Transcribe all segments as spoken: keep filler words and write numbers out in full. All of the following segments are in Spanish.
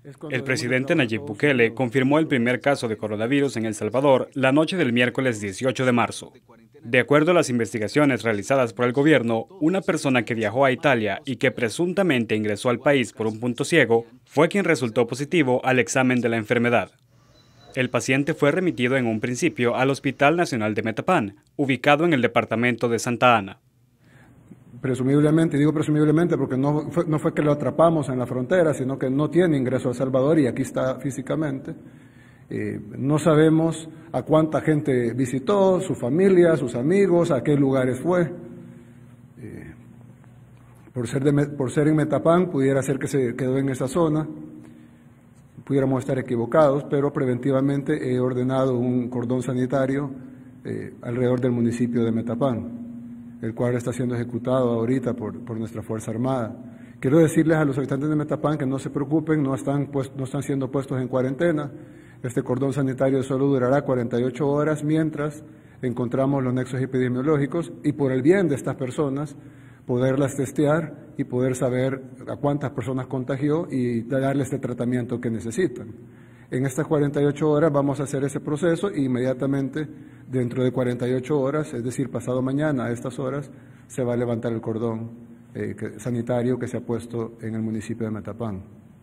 El presidente Nayib Bukele confirmó el primer caso de coronavirus en El Salvador la noche del miércoles dieciocho de marzo. De acuerdo a las investigaciones realizadas por el gobierno, una persona que viajó a Italia y que presuntamente ingresó al país por un punto ciego fue quien resultó positivo al examen de la enfermedad. El paciente fue remitido en un principio al Hospital Nacional de Metapán, ubicado en el departamento de Santa Ana. Presumiblemente, digo presumiblemente porque no fue, no fue que lo atrapamos en la frontera, sino que no tiene ingreso a El Salvador y aquí está físicamente. Eh, no sabemos a cuánta gente visitó, su familia, sus amigos, a qué lugares fue. Eh, por, ser de, por ser en Metapán, pudiera ser que se quedó en esa zona, pudiéramos estar equivocados, pero preventivamente he ordenado un cordón sanitario eh, alrededor del municipio de Metapán, el cual está siendo ejecutado ahorita por, por nuestra Fuerza Armada. Quiero decirles a los habitantes de Metapán que no se preocupen, no están, pues, no están siendo puestos en cuarentena. Este cordón sanitario solo durará cuarenta y ocho horas mientras encontramos los nexos epidemiológicos y por el bien de estas personas poderlas testear y poder saber a cuántas personas contagió y darles este tratamiento que necesitan. En estas cuarenta y ocho horas vamos a hacer ese proceso e inmediatamente dentro de cuarenta y ocho horas, es decir, pasado mañana a estas horas, se va a levantar el cordón eh, que, sanitario que se ha puesto en el municipio de Metapán.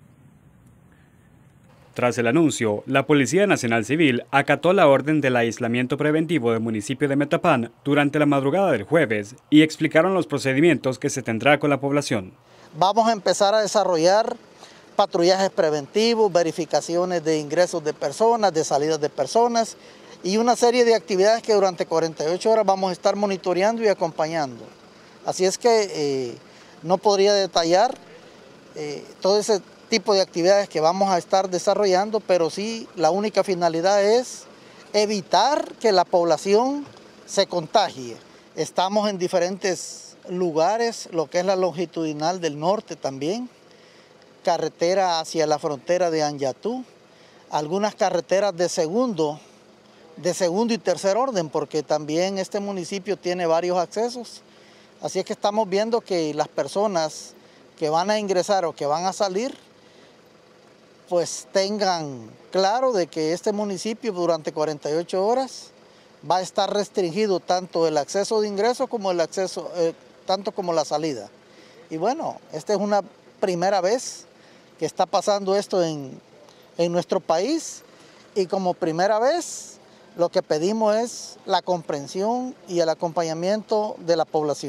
Tras el anuncio, la Policía Nacional Civil acató la orden del aislamiento preventivo del municipio de Metapán durante la madrugada del jueves y explicaron los procedimientos que se tendrá con la población. Vamos a empezar a desarrollar patrullajes preventivos, verificaciones de ingresos de personas, de salidas de personas y una serie de actividades que durante cuarenta y ocho horas vamos a estar monitoreando y acompañando. Así es que eh, no podría detallar eh, todo ese tipo de actividades que vamos a estar desarrollando, pero sí la única finalidad es evitar que la población se contagie. Estamos en diferentes lugares, lo que es la longitudinal del norte también, carretera hacia la frontera de Anyatú, algunas carreteras de segundo, de segundo y tercer orden, porque también este municipio tiene varios accesos. Así es que estamos viendo que las personas que van a ingresar o que van a salir, pues tengan claro de que este municipio durante cuarenta y ocho horas va a estar restringido tanto el acceso de ingreso como el acceso, eh, tanto como la salida. Y bueno, esta es una primera vez que está pasando esto en, en nuestro país y como primera vez lo que pedimos es la comprensión y el acompañamiento de la población.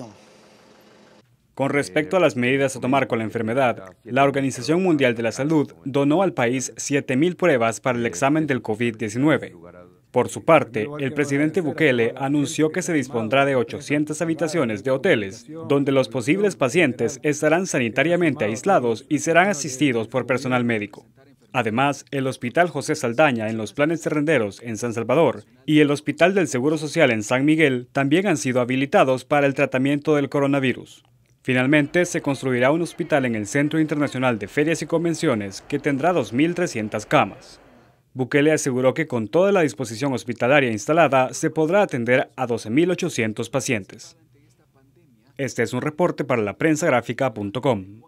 Con respecto a las medidas a tomar con la enfermedad, la Organización Mundial de la Salud donó al país siete mil pruebas para el examen del COVID diecinueve. Por su parte, el presidente Bukele anunció que se dispondrá de ochocientas habitaciones de hoteles, donde los posibles pacientes estarán sanitariamente aislados y serán asistidos por personal médico. Además, el Hospital José Saldaña en Los Planes Terrenderos, en San Salvador, y el Hospital del Seguro Social en San Miguel también han sido habilitados para el tratamiento del coronavirus. Finalmente, se construirá un hospital en el Centro Internacional de Ferias y Convenciones que tendrá dos mil trescientas camas. Bukele aseguró que con toda la disposición hospitalaria instalada se podrá atender a doce mil ochocientos pacientes. Este es un reporte para la prensa gráfica punto com.